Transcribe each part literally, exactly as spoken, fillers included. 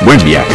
Buen viaje.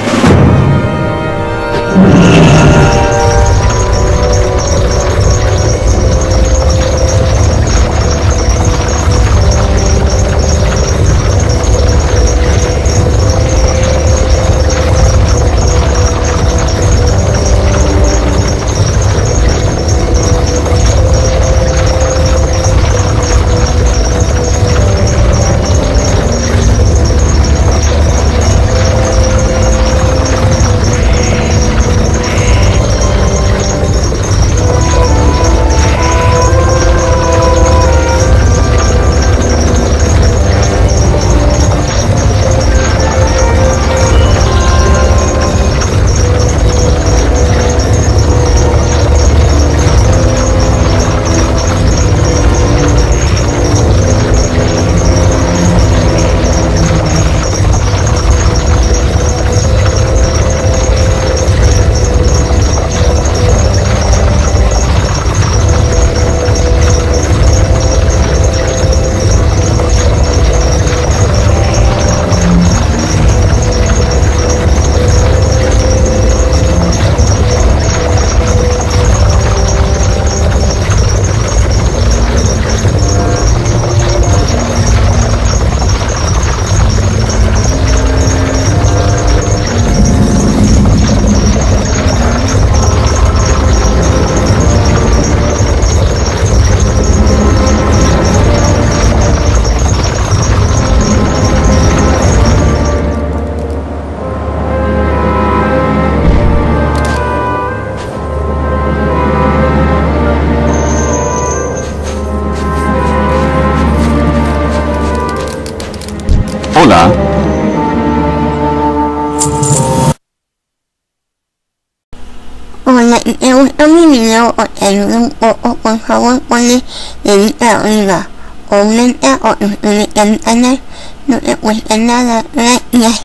Hola. Hola, si te gustó mi video o te ayudó un poco, por favor ponle dedito arriba, comenta o suscríbete al canal, no te cuesta nada, gracias.